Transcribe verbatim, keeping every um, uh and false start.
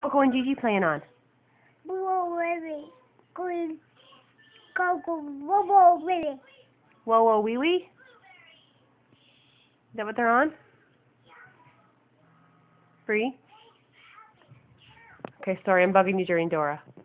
Coco and Gigi playing on? Whoa, baby. Going, go, go, whoa, whoa, baby. Whoa, whoa, wee wee? Is that what they're on? Free? Okay, sorry, I'm bugging you during Dora.